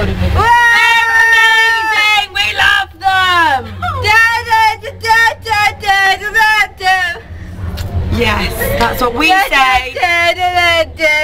recording with. They're amazing! We love them! Yes, that's what we say.